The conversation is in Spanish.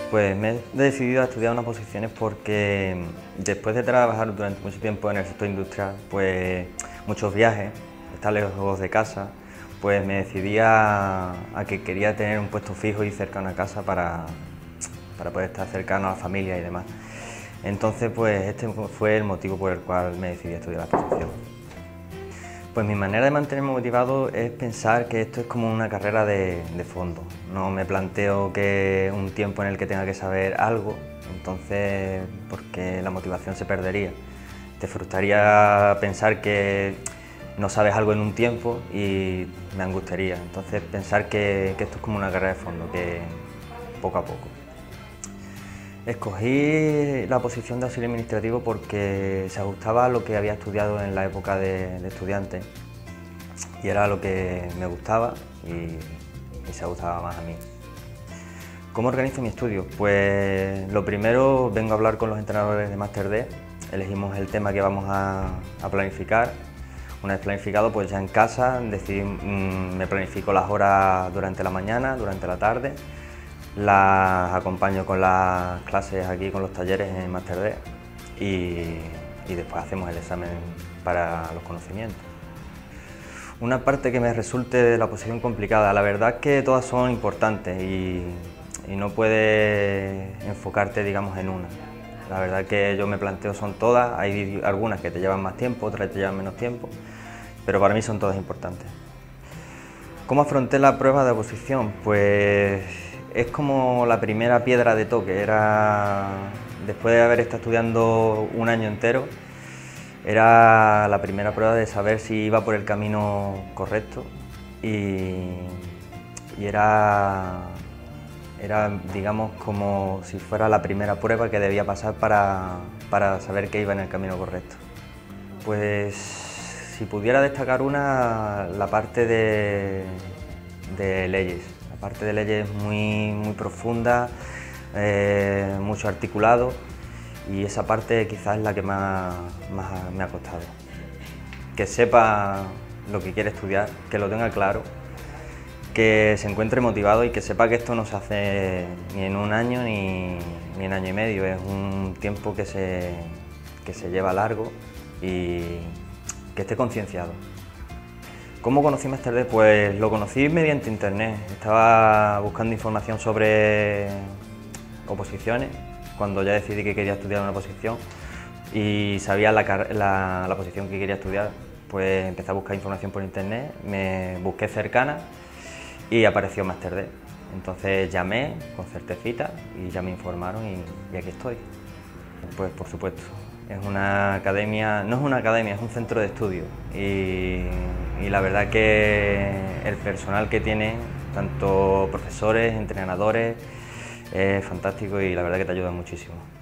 Pues me he decidido a estudiar unas oposiciones porque después de trabajar durante mucho tiempo en el sector industrial, pues muchos viajes, estar lejos de casa, pues me decidí a que quería tener un puesto fijo y cercano a casa para poder estar cercano a la familia y demás. Entonces, pues este fue el motivo por el cual me decidí a estudiar la oposición. Pues mi manera de mantenerme motivado es pensar que esto es como una carrera de fondo. No me planteo que un tiempo en el que tenga que saber algo, entonces porque la motivación se perdería. Te frustraría pensar que no sabes algo en un tiempo y me angustiaría. Entonces pensar que esto es como una carrera de fondo, que poco a poco. Escogí la posición de auxiliar administrativo porque se ajustaba a lo que había estudiado en la época de estudiante y era lo que me gustaba y se ajustaba más a mí. ¿Cómo organizo mi estudio? Pues lo primero, vengo a hablar con los entrenadores de Máster D, elegimos el tema que vamos a planificar. Una vez planificado, pues ya en casa me planifico las horas durante la mañana, durante la tarde. Las acompaño con las clases aquí, con los talleres en Máster D y después hacemos el examen para los conocimientos. Una parte que me resulte de la oposición complicada, la verdad es que todas son importantes y no puedes enfocarte, digamos, en una. La verdad que yo me planteo son todas, hay algunas que te llevan más tiempo, otras que te llevan menos tiempo, pero para mí son todas importantes. ¿Cómo afronté la prueba de oposición? Pues es como la primera piedra de toque, después de haber estado estudiando un año entero, era la primera prueba de saber si iba por el camino correcto y era digamos como si fuera la primera prueba que debía pasar para saber que iba en el camino correcto. Pues si pudiera destacar una, la parte de leyes. La parte de leyes es muy profunda, mucho articulado y esa parte quizás es la que más me ha costado. Que sepa lo que quiere estudiar, que lo tenga claro, que se encuentre motivado y que sepa que esto no se hace ni en un año ni en año y medio, es un tiempo que se lleva largo y que esté concienciado. ¿Cómo conocí Máster D? Pues lo conocí mediante internet. Estaba buscando información sobre oposiciones, cuando ya decidí que quería estudiar una oposición y sabía la oposición que quería estudiar, pues empecé a buscar información por internet, me busqué cercana y apareció Máster D. Entonces llamé, concerté cita y ya me informaron y aquí estoy. Pues por supuesto. Es una academia, no es una academia, es un centro de estudio y la verdad que el personal que tiene, tanto profesores, entrenadores, es fantástico y la verdad que te ayuda muchísimo.